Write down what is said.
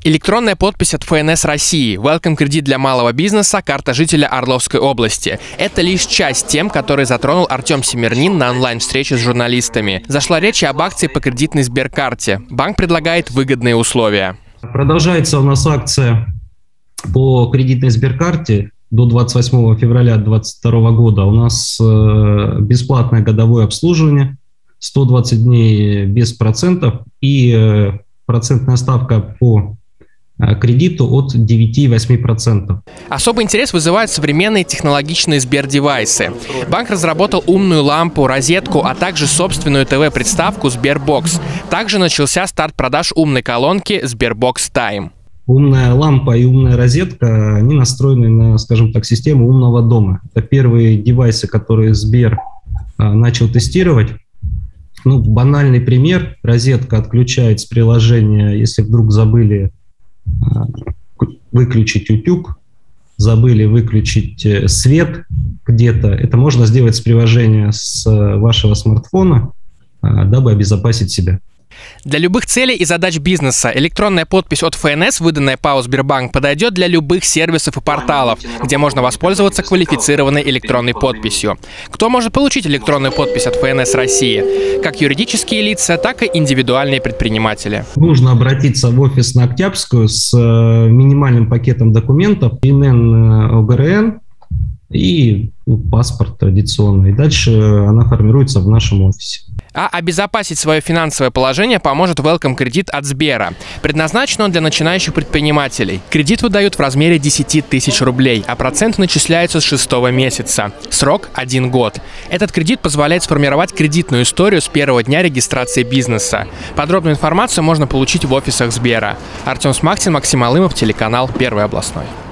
Электронная подпись от ФНС России, Welcome кредит для малого бизнеса, карта жителя Орловской области. Это лишь часть тем, которые затронул Артем Семернин на онлайн-встрече с журналистами. Зашла речь об акции по кредитной Сберкарте. Банк предлагает выгодные условия. Продолжается у нас акция по кредитной Сберкарте до 28 февраля 2022 года. У нас бесплатное годовое обслуживание, 120 дней без процентов и процентная ставка по кредиту от 9,8%. Особый интерес вызывают современные технологичные Сбер-девайсы. Банк разработал умную лампу, розетку, а также собственную ТВ-приставку Sberbox. Также начался старт продаж умной колонки Sberbox Time. Умная лампа и умная розетка, они настроены на, скажем так, систему умного дома. Это первые девайсы, которые Сбер начал тестировать. Банальный пример. Розетка отключает с приложения, если вдруг забыли выключить утюг, забыли выключить свет где-то. Это можно сделать с приложения с вашего смартфона, дабы обезопасить себя. Для любых целей и задач бизнеса электронная подпись от ФНС, выданная ПАО «Сбербанк», подойдет для любых сервисов и порталов, где можно воспользоваться квалифицированной электронной подписью. Кто может получить электронную подпись от ФНС России? Как юридические лица, так и индивидуальные предприниматели. Нужно обратиться в офис на Октябрьскую с минимальным пакетом документов, ИНН, ОГРН и паспорт традиционный. И дальше она формируется в нашем офисе. А обезопасить свое финансовое положение поможет Welcome кредит от Сбера. Предназначен он для начинающих предпринимателей. Кредит выдают в размере 10 тысяч рублей, а процент начисляется с 6-го месяца. Срок – 1 год. Этот кредит позволяет сформировать кредитную историю с первого дня регистрации бизнеса. Подробную информацию можно получить в офисах Сбера. Артем Смахтин, Максим Алымов, телеканал Первый областной.